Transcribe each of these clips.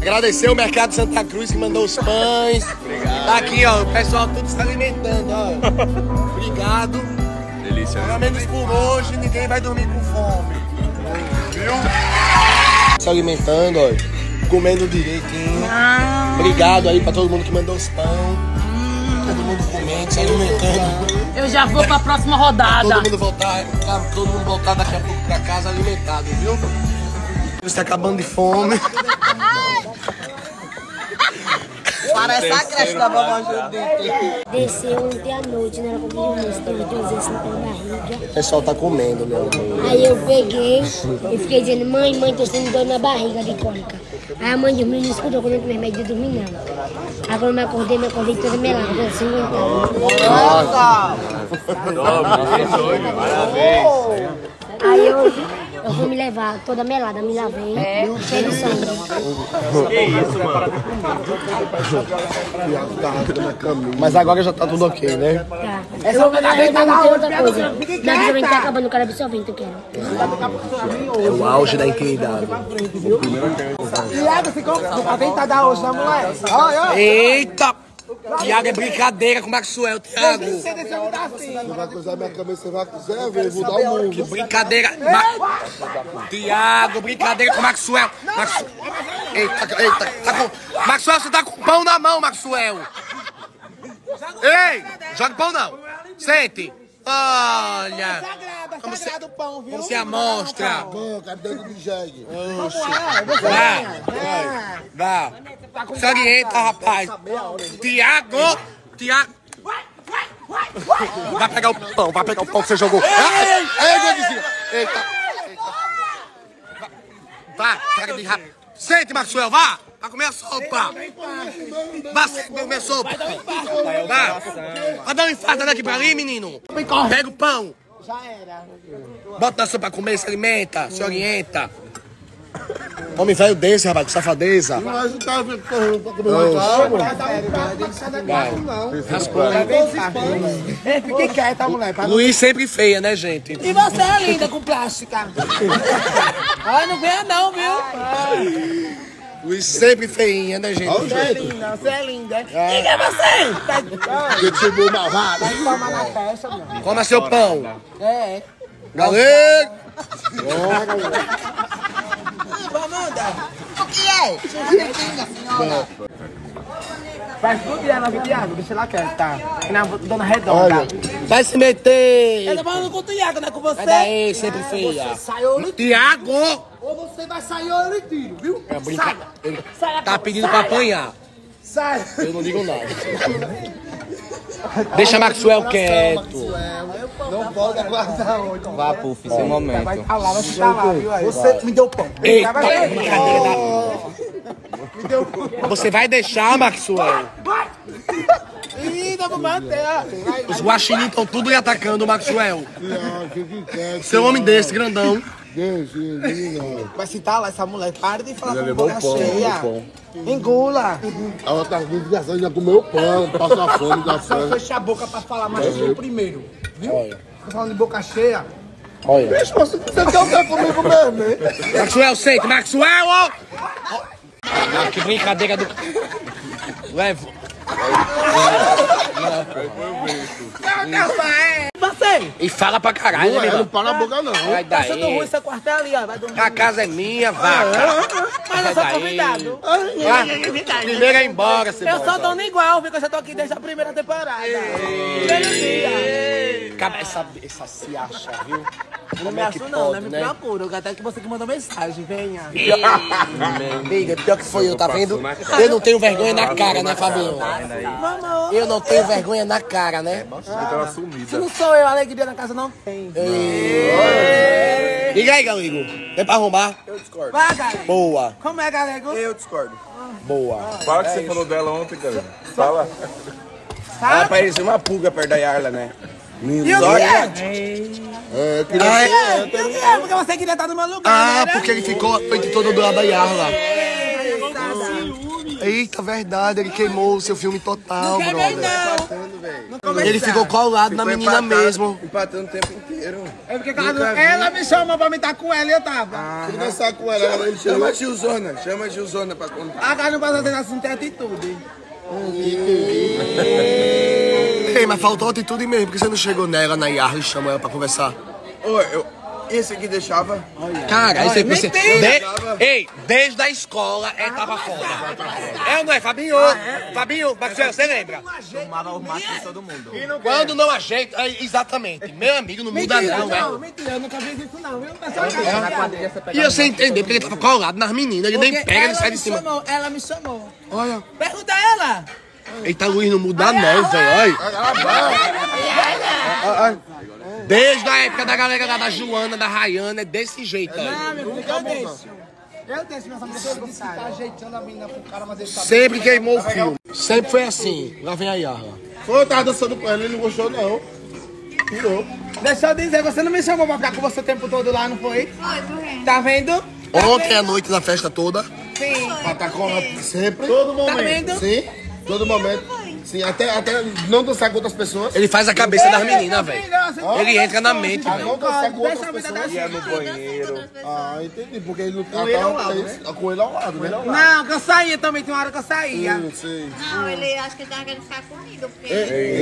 Agradecer o Mercado Santa Cruz que mandou os pães. Obrigado. Tá aqui, ó, o pessoal tudo se alimentando, ó. Obrigado. Delícia. Pelo menos por hoje, ninguém vai dormir com fome. Viu? Se alimentando, ó. Comendo direitinho. Obrigado aí pra todo mundo que mandou os pães. Todo mundo comendo, se alimentando. Eu já vou pra próxima rodada. Todo mundo voltar daqui a pouco pra casa alimentado, viu? Você tá acabando de fome. Parece a creche da vovó Judite. Desceu ontem à noite, na hora que eu vi o misto, teve 2 vezes na barriga. O pessoal tá comendo, meu amor. Aí eu peguei e fiquei dizendo, mãe, tô sentindo dor na barriga de cólica. Aí a mãe dormiu, não escutou quando eu tomei remédio de dormir, não. Agora eu me acordei toda melada, assim, Nossa! Parabéns. Aí hoje eu fui me levar toda melada, me lavei, cheio de sangue. Que isso, mano? Mas agora já tá tudo ok, né? Tá. Eu vou ter outra coisa. Minha absorvente tá acabando, eu quero absorvente, eu quero. É o auge da intimidade. Tiago, ficou aventada hoje, né, moleque? Eita! Tiago é brincadeira com o Maxwell, Tiago. Você desceu muito assim. Você vai cruzar minha cabeça, você vai quiser, eu vou dar o mundo. Brincadeira. Tiago, brincadeira com o Maxwell. Eita, tá com... Maxwell, você tá com pão na mão, Maxwell. Ei, joga pão não. Sente. Olha. Sagrado o pão, viu? Você amostra. Mano, cadê o de jegue? Dá. Se orienta, rapaz. Tiago. Vai pegar o pão que você jogou. Ei, Gordinho. Eita. Vá, pega de rápido. Sente, Maxwell, vá. Vai comer a sopa. Vai comer a sopa. Vai dar um infarto daqui pra ali, menino. Pega o pão. Já era. Bota na sopa pra comer, se alimenta, se orienta. Homem velho desse, rapaz, com safadeza. Mas não tá vendo pra comer mais calma? Ei, fiquei quieta, mulher. Luiz sempre feia, né, gente? E você é linda com plástica. Ai, não venha não, viu? Luiz sempre feinha, né, gente? Você é linda, você é linda. Quem é você? Porque chegou malvado. Vai tomar na festa, meu. Coma seu pão. É. Galego! Amanda, o que é? Senhora. Faz tudo de ela, Tiago, deixa ela quieta, tá? Que na dona Redonda. Vai se meter! Eu tô falando com o Tiago, não é com você. Sai daí, sempre feia. Você sai ou eu lhe tiro. Tiago! Ou você vai sair ou eu lhe tiro, viu? É brincadeira. Tá pedindo pra apanhar. Sai. Eu não digo nada. Deixa Maxwell quieto. Não pode aguardar hoje. Vá, Puff, seu momento. Vai falar, vai ficar lá, viu? Aí. Você me deu pão. Eita, Vai. brincadeira. Me deu pão. Você vai deixar, Maxwell? Ih, dá pra bater, ó. Os guaxinins estão tudo lhe atacando o Maxwell. Seu homem desse, grandão. Vai sentar lá essa mulher. Para de falar com levou boca o pão, cheia. levou o Engula. Ela tá com desgraçada, já comeu pão, passa fome, dá Só fome. fecha a boca pra falar mais do primeiro. Viu? Tô falando de boca cheia. Olha. Bicho, você quer comigo mesmo, hein? Maxwell, sente, Maxwell! Ó. Ah, que brincadeira do... Levo. Você! E fala pra caralho, né, Não, meu não irmão? para a boca, não. Vai Tá achando ruim daí. seu quartel ali, ó. Vai dormir. A casa é minha, vaca. Mas eu sou convidado. Primeiro é embora, Eu Cebola. sou dona igual, porque eu já tô aqui desde a primeira temporada. Primeiro dia. Cara, essa se acha, viu? Não me acho não, não me procura. Eu quero até que você que mandou mensagem, venha. Amiga, pior que foi eu, tá vendo? Eu não tenho vergonha na cara, né, Fabinho? Mamãe. Eu não tenho vergonha na cara, né? Se não sou eu, alegria na casa não tem. Liga aí, Galego. Vem pra arrombar. Vai, galera. Boa, Como é, galego? Eu discordo. boa. Fala o que você falou dela ontem, cara. Fala. Ela parecia uma pulga perto da Yarla, né? E o que é? É, queria E o que é? Porque você queria estar no meu lugar, Ah, né? porque ele ficou a noite toda do lado da Yarla. Eita, verdade, ele queimou o seu filme total, Não queimei, brother. não. Ele ficou colado na menina mesmo. Empatando o tempo inteiro. É porque ela me chamou pra me estar com ela e eu tava. Fui dançar com ela, ele Chama a Gilzona pra contar. A cara não passa ter assunto, tem atitude. Ei, mas faltou atitude mesmo, porque você não chegou nela, na Yarra, e chamou ela pra conversar. Esse aqui deixava. Cara, aí você pensa... Mentira! Ei, desde a escola é tava foda. É ou não é, Fabinho? Fabinho, você lembra? Tomava o mato de todo mundo. Quando não ajeita, exatamente. Meu amigo, não muda não, velho. Mentira, eu nunca fiz isso não, viu? E você entender porque ele tava colado nas meninas, ele nem pega, ele sai de cima. Ela me chamou. Olha. Pergunta a ela. Eita, Luiz, não muda não, velho. Olha. Desde a época da galera da Joana, da Rayana, é desse jeito aí. Não, meu filho, eu deixo. Eu deixo, minha família, eu disse que tá ajeitando a menina pro cara, mas ele tá... Sempre queimou o filme. Sempre foi assim. Lá vem a Yarra. Foi, eu tava dançando com ela, ele não gostou não. Tirou. Deixa eu dizer, você não me chamou pra ficar com você o tempo todo lá, não foi? Foi, tô vendo. Tá vendo? Ontem à noite, na festa toda. Sim. Pra tá com ela sempre. Todo momento. Tá vendo? Sim, todo momento. Sim, até não dançar com outras pessoas. Ele faz a cabeça das meninas, velho. Ele entra na mente, A velho. não dançar com outras pessoas. Ia no banheiro. Ah, entendi, porque ele não com ele ao lado, né? Com ele ao lado, né? Não, que eu saía também, tem uma hora que eu saía. Sei. Não, ele acho que ele tava querendo ficar comigo, porque...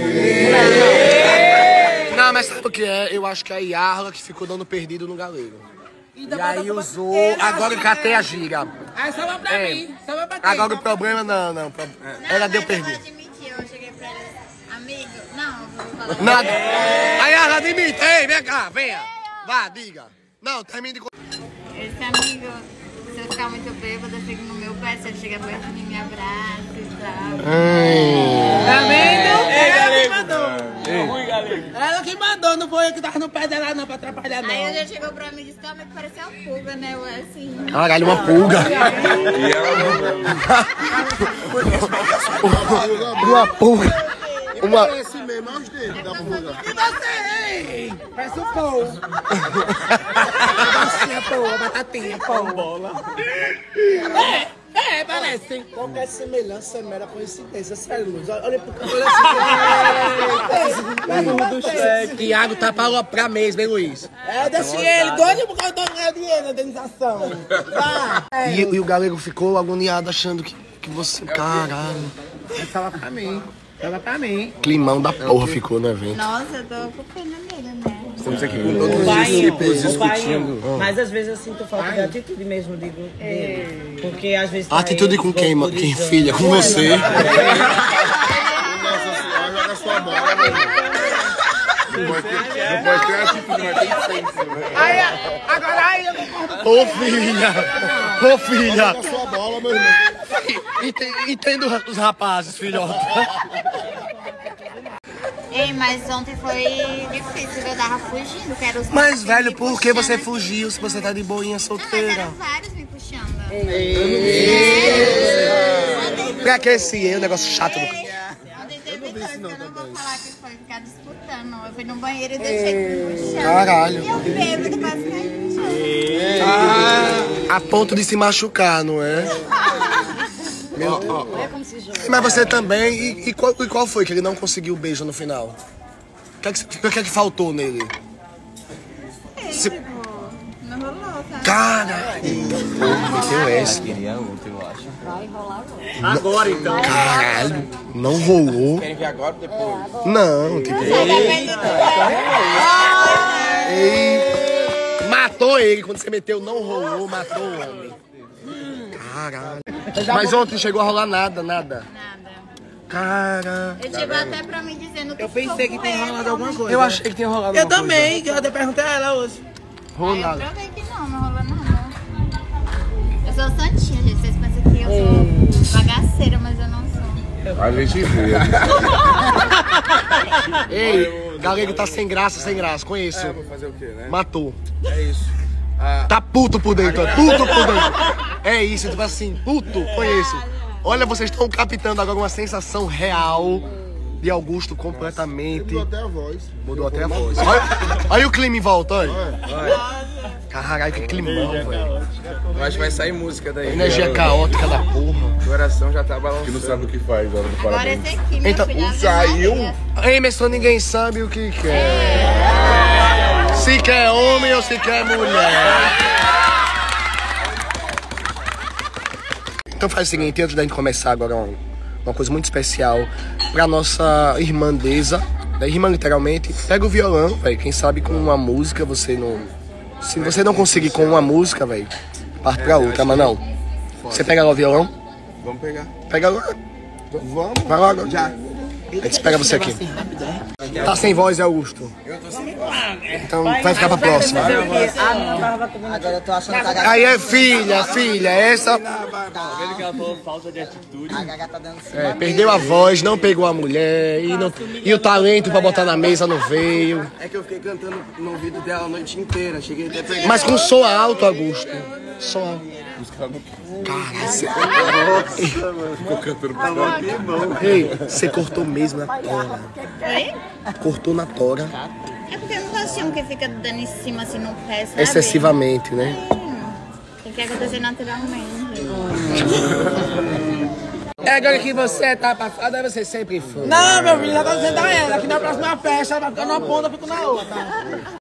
Não, mas sabe o que é? Eu acho que é a Yarra que ficou dando perdido no galego. E aí usou... Agora eu catei a gira. Aí só vai pra mim, só vai pra Agora o problema não. Ela deu perdido. Eu cheguei pra ele, amigo, não, eu vou falar. Nada. A Yarra admite. Ei, vem cá, venha. Vá, diga. Não, termine de... Esse amigo, se eu ficar muito bêbado, eu fico no meu pé, se ele chegar perto de mim, me abraça e tal. Tá vendo? Ela que mandou. Ela que mandou, não foi eu que tava no pé dela não, pra atrapalhar não. Aí ele já chegou pra mim e disse que amigo parecia uma pulga, né? Eu assim... Caralho, uma pulga. E ela Uma pulga. Uma... Parece mesmo, olha os dedos da pulga. E você? Parece um pão. Batatinha, pão, batatinha, pão. Bola. Parece. Qualquer semelhança é mera coincidência, sério, Luz. Olha pro canto, olha Tiago tá pra aloprar mesmo, hein, Luiz? Eu deixei ele doido porque eu tô ganhando dinheiro na indenização. Tá. E o galego ficou agoniado achando que você... Caralho. Tava pra mim. Tava pra mim. Climão da porra ficou no evento. Nossa, eu tô com pena nele, né? Estamos aqui com todos os discípulos discutindo. Mas às vezes eu sinto falta de atitude mesmo, digo. Porque às vezes. Atitude com quem, mano? Quem, filha? Com você? Nossa Senhora, joga sua bola, meu irmão. Não pode ter atitude, mas tem senso, né? Agora aí eu concordo. Ô, filha! Ô, filha! Joga sua bola, meu irmão. Entendo os rapazes, filhota. Ei, mas ontem foi difícil, eu tava fugindo, que era os Mas, caras velho, me por que você puxando. fugiu se você tá de boinha Não, mas solteira? eram vários me puxando. Pra que esse o negócio chato do... Eu tentei dois, que eu não vou falar que foi ficar disputando. Eu fui no banheiro e deixei me puxando. Caralho. E eu bêbado, quase caí no chão. A ponto de se machucar, não é? Meu Deus. Mas você também, e qual foi que ele não conseguiu o beijo no final? O que é que faltou nele? Não rolou, tá? Caralho! Meteu essa. Queria outro, eu acho. Agora então. Caralho! Não rolou? Querem ver agora ou depois? Não, tem que ver. Matou ele. Quando você meteu, não rolou, matou o homem. Caralho. Mas ontem não chegou a rolar nada. Nada. Cara. Ele chegou até pra mim dizendo que Eu pensei que tinha rolado alguma coisa. Eu achei que tinha rolado Eu alguma também, que eu até perguntei a ela hoje. Rolou Aí eu nada. provei que não rolou nada. Eu sou santinha, gente. Vocês pensam que eu sou bagaceira, mas eu não sou. A gente vê. Ei, galego tá sem graça. Conheço. Vou fazer o quê, né? Matou. É isso. Tá puto por dentro, puto por dentro. É isso, tipo assim, puto, conheço. Olha, vocês estão captando agora uma sensação real de Augusto completamente. Mudou até a voz. Mudou até a voz. Olha o clima em volta, olha. Caralho, que climão, velho. Eu acho que vai sair música daí. Energia caótica da porra. O coração já tá tá balançando. Que não sabe o que faz na hora do Agora parabéns. esse aqui, meu Então, filho. saiu. Emerson, ninguém sabe o que quer. Se quer homem ou se quer mulher. Então faz o seguinte, antes da gente começar agora uma coisa muito especial pra nossa irmandeza, né? Irmã literalmente, pega o violão, velho. Quem sabe com uma música você não... Se você não conseguir com uma música, velho, parte pra outra, mas não. Você pega lá o violão? Vamos pegar. Pega lá. Vamos. Vai lá agora. Já. A gente espera você aqui. Tá sem voz, Augusto? Então vai ficar pra próxima. Agora eu tô achando que a Gaga, Aí é filha, essa... Vendo que ela falou falta de atitude. a Gaga tá dando cima. Perdeu a voz, não pegou a mulher, e o talento pra botar na mesa não veio. É que eu fiquei cantando no ouvido dela a noite inteira. Cheguei até a pegar. Mas com som alto, Augusto. Som alto. Ficou cantando pra cá. Ei, você cortou mesmo na tora. Oi? Cortou na tora. É porque eu não gosto de um que fica dando em cima assim no pé, sabe? Excessivamente, né? Tem que acontecer naturalmente. É agora que você tá pra fora, você sempre foi. Não, meu filho, já tá dizendo a ela que na próxima festa ela vai ficar numa ponta, eu fico na outra.